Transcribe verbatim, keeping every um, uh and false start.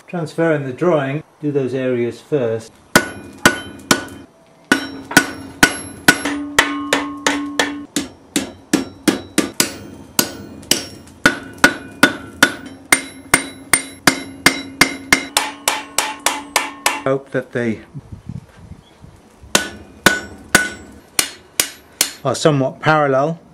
Transferring the drawing, do those areas first. Hope that they are somewhat parallel.